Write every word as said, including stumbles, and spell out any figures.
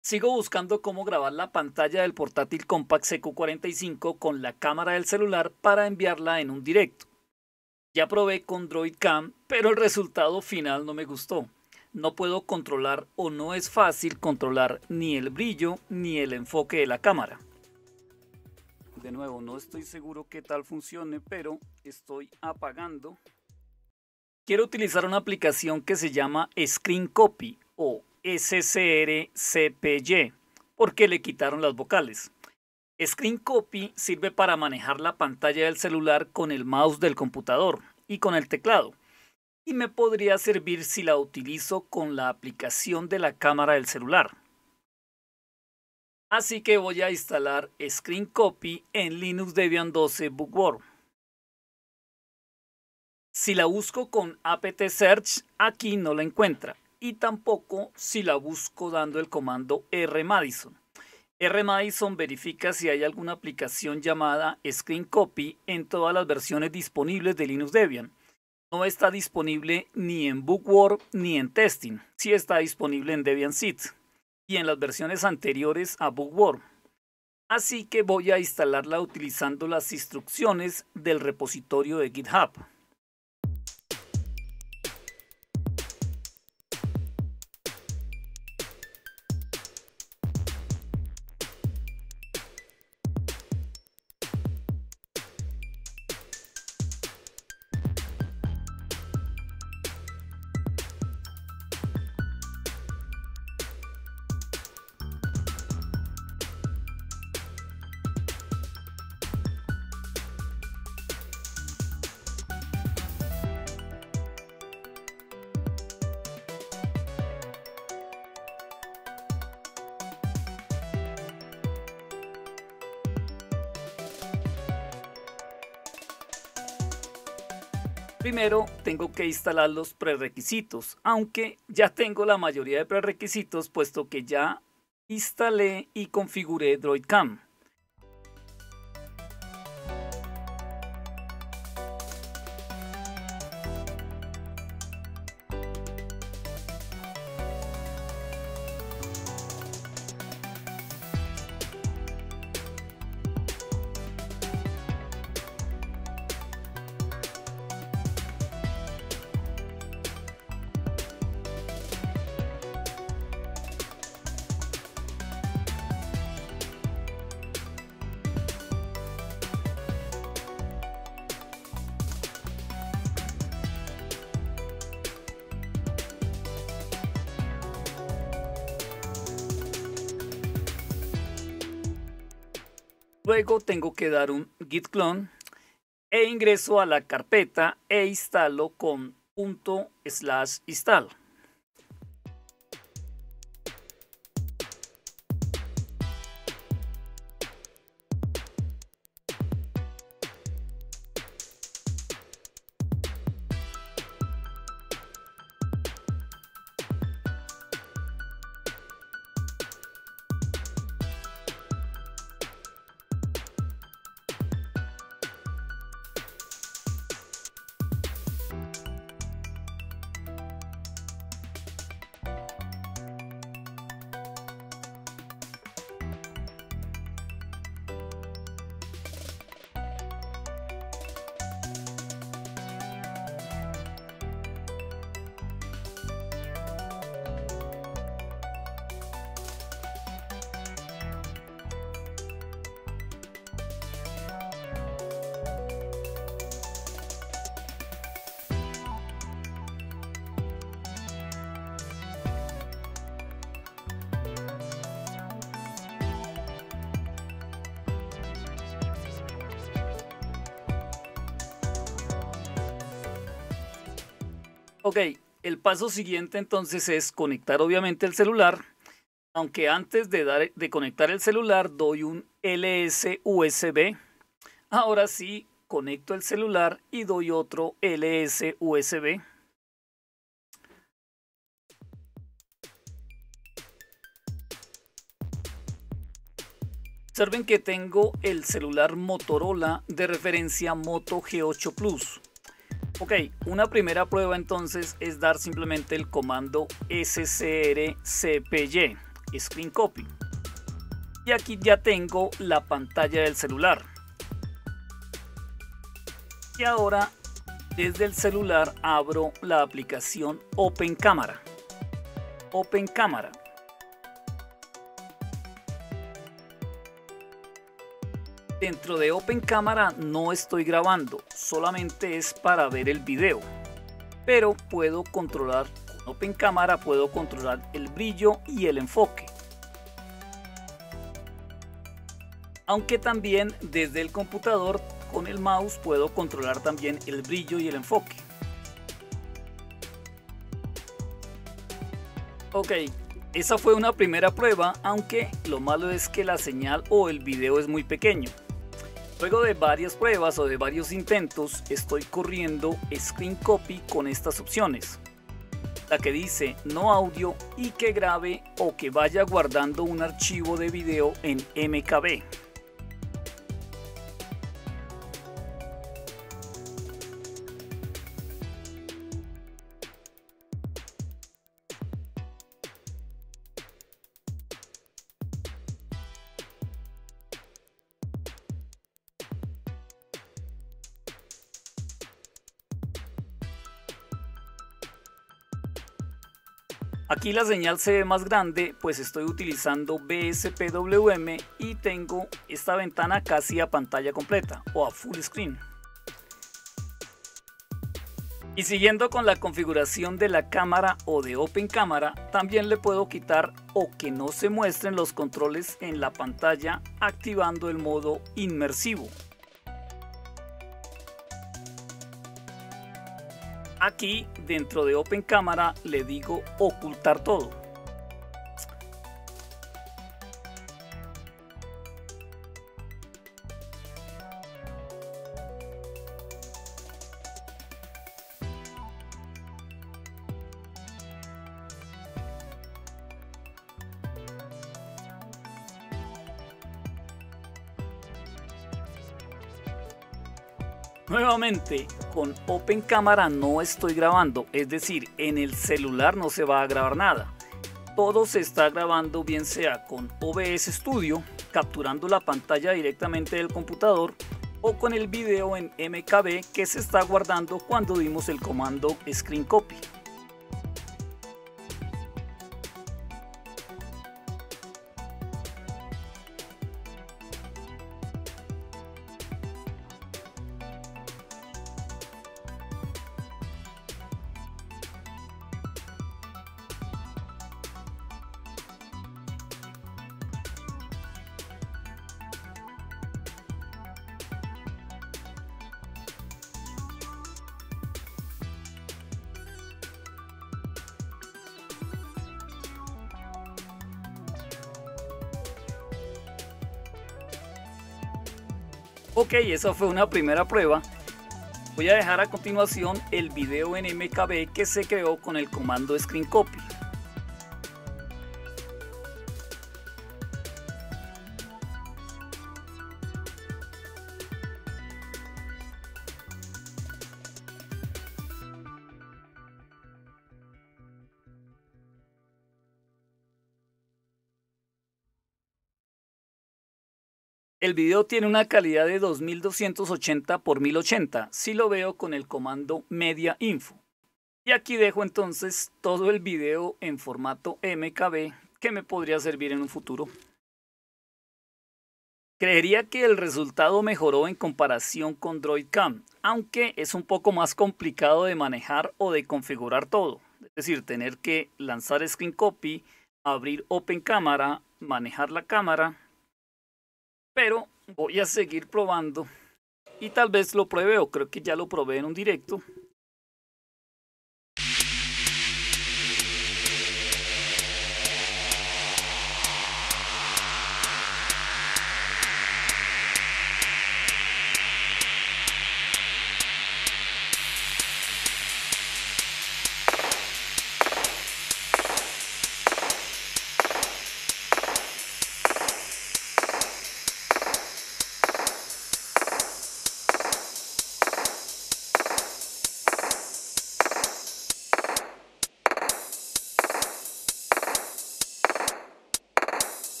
Sigo buscando cómo grabar la pantalla del portátil Compaq C Q cuarenta y cinco con la cámara del celular para enviarla en un directo. Ya probé con Droid Cam, pero el resultado final no me gustó. No puedo controlar o no es fácil controlar ni el brillo ni el enfoque de la cámara. De nuevo, no estoy seguro qué tal funcione, pero estoy apagando. Quiero utilizar una aplicación que se llama Screen Copy o S C R C P Y, porque le quitaron las vocales. Screen Copy sirve para manejar la pantalla del celular con el mouse del computador y con el teclado, y me podría servir si la utilizo con la aplicación de la cámara del celular. Así que voy a instalar Screen Copy en Linux Debian doce Bookworm. Si la busco con apt search, aquí no la encuentra, y tampoco si la busco dando el comando rmadison. Rmadison verifica si hay alguna aplicación llamada Screen Copy en todas las versiones disponibles de Linux Debian. No está disponible ni en Bookworm ni en Testing, sí está disponible en Debian Seed y en las versiones anteriores a Bookworm. Así que voy a instalarla utilizando las instrucciones del repositorio de GitHub. Primero tengo que instalar los prerequisitos, aunque ya tengo la mayoría de prerequisitos puesto que ya instalé y configuré Droid Cam. Luego tengo que dar un git clone e ingreso a la carpeta e instalo con punto slash install. Ok, el paso siguiente entonces es conectar obviamente el celular, aunque antes de, dar, de conectar el celular doy un L S U S B. Ahora sí, conecto el celular y doy otro L S U S B. Observen que tengo el celular Motorola de referencia Moto G ocho Plus. Ok, una primera prueba entonces es dar simplemente el comando S C R C P Y Screen Copy. Y aquí ya tengo la pantalla del celular. Y ahora desde el celular abro la aplicación Open Camera. Open Camera. Dentro de Open Camera no estoy grabando, solamente es para ver el video. Pero puedo controlar, con Open Camera puedo controlar el brillo y el enfoque. Aunque también desde el computador con el mouse puedo controlar también el brillo y el enfoque. Ok, esa fue una primera prueba, aunque lo malo es que la señal o el video es muy pequeño. Luego de varias pruebas o de varios intentos, estoy corriendo Screen Copy con estas opciones. La que dice no audio y que grabe o que vaya guardando un archivo de video en M K B. Aquí la señal se ve más grande, pues estoy utilizando B S P W M y tengo esta ventana casi a pantalla completa o a full screen. Y siguiendo con la configuración de la cámara o de Open Camera, también le puedo quitar o que no se muestren los controles en la pantalla activando el modo inmersivo. Aquí dentro de Open Camera le digo ocultar todo. Nuevamente, con Open Camera no estoy grabando, es decir, en el celular no se va a grabar nada. Todo se está grabando bien sea con O B S Studio, capturando la pantalla directamente del computador, o con el video en M K B que se está guardando cuando dimos el comando Screen Copy. Ok, esa fue una primera prueba. Voy a dejar a continuación el video en M K B que se creó con el comando Screen Copy. El video tiene una calidad de dos mil doscientos ochenta por mil ochenta si lo veo con el comando Media Info. Y aquí dejo entonces todo el video en formato M K B que me podría servir en un futuro. Creería que el resultado mejoró en comparación con DroidCam, aunque es un poco más complicado de manejar o de configurar todo. Es decir, tener que lanzar Screen Copy, abrir Open Camera, manejar la cámara. Pero voy a seguir probando y tal vez lo pruebe o creo que ya lo probé en un directo